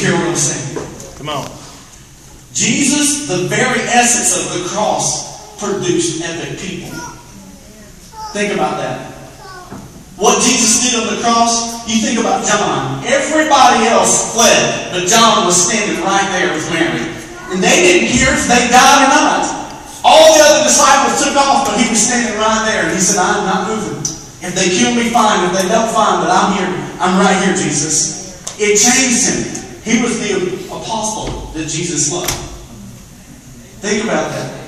hear what I'm saying. Come on. Jesus, the very essence of the cross, produced epic people. Think about that. What Jesus did on the cross, you think about John. Everybody else fled, but John was standing right there with Mary. And they didn't care if they died or not. All the other disciples took off, but he was standing right there. And he said, I'm not moving. If they kill me, fine. If they don't, fine. But I'm here. I'm right here, Jesus. It changed him. He was the apostle that Jesus loved. Think about that.